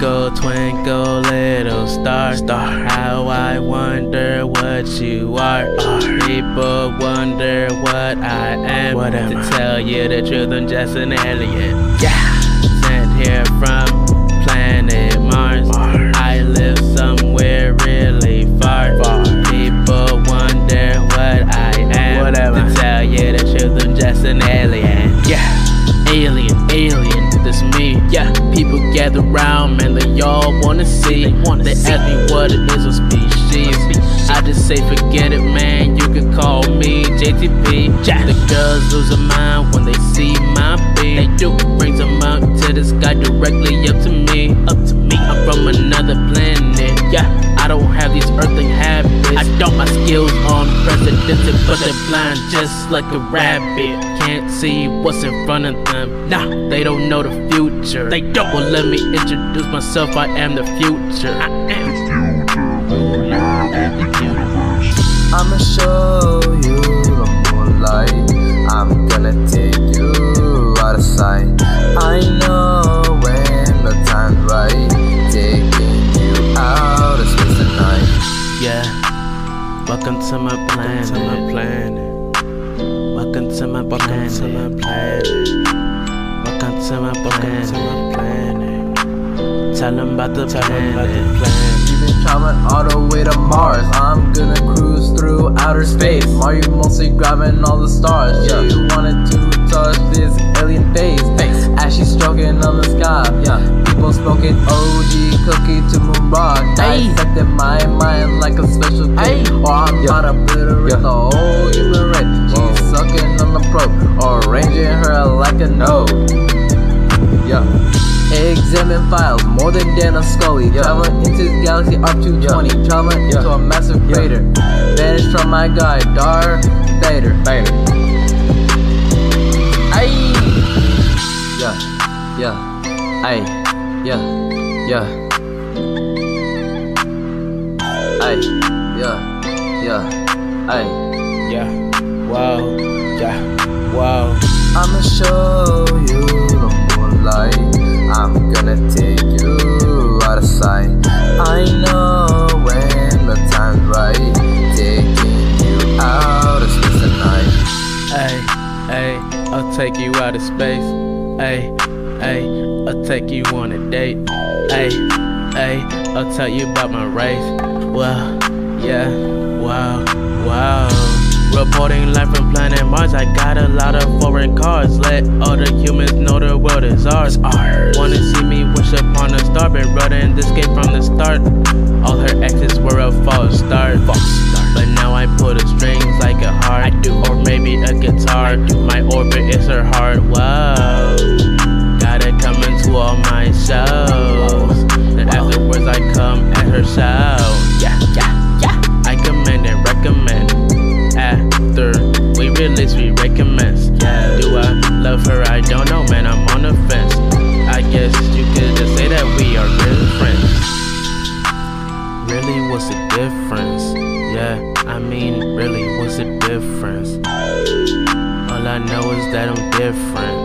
Twinkle, twinkle, little star, how I wonder what you are. People wonder what I am. To tell you the truth, I'm just an alien. Yeah, sent here from planet Mars. I live somewhere really far. People wonder what I am. To tell you the truth, I'm just an alien. Yeah, alien, that's me. Yeah, people gather round, man, they all wanna see. They ask me what it is, what species. I just say forget it, man, you can call me JTP. The girls lose their mind when they see my beat. They do, brings them up to the sky, directly up to me. I'm from another planet, yeah, I don't have these earthling habits. I don't, my skills unprecedented, but they're blind just like a rabbit. Can't see what's in front of them, nah, they don't know the future. They don't. Well, let me introduce myself, I am the future. I am the future, I'ma show you the moonlight. I'm gonna take you out of sight. I know when the time's right, taking you out of space tonight. Yeah, welcome to my planet. Welcome to my planet. Welcome to my planet. Tell them about the planet. You've been traveling all the way to Mars. I'm gonna cruise through outer space. Are you mostly grabbing all the stars? Yeah, you wanted to touch this alien face. As she's stroking on the sky. Yeah, people smoking OG cookie to moon rock. Dissecting my mind like a special cake. Or I'm trying to obliterate the whole human race. She's sucking on the probe, or arranging her like a node. Yeah. Examine files, more than Dan or Scully. Traveling into the galaxy R220. Traveling into a massive crater. Vanished from my guy, Darth Vader. Aye. Yeah. Aye. Yeah. Aye. Yeah. Aye. Yeah. Wow. Yeah. Wow. I'ma show you the moonlight. I'm gonna take you out of sight. I know when the time's right, taking you out of space tonight. Ay, I'll take you out of space. Ay, I'll take you on a date. Ay, I'll tell you about my race. Well, yeah, wow. Reporting live from planet Mars, I got a lot of foreign cars. Let all the humans know the world is ours. Wanna see me wish upon a star, been running this game from the start. All her exes were a false start. But now I pull the strings like a heart, or maybe a guitar. My orbit is her heart, wow. Gotta come into all my shows, and afterwards I come at her show. Yeah. I commend and recommend. After we release, we recommence. Yeah. Do I love her? I don't know, man, I'm on the fence. I guess you could just say that we are real friends. Really, what's the difference? Yeah, I mean, really, what's the difference? All I know is that I'm different.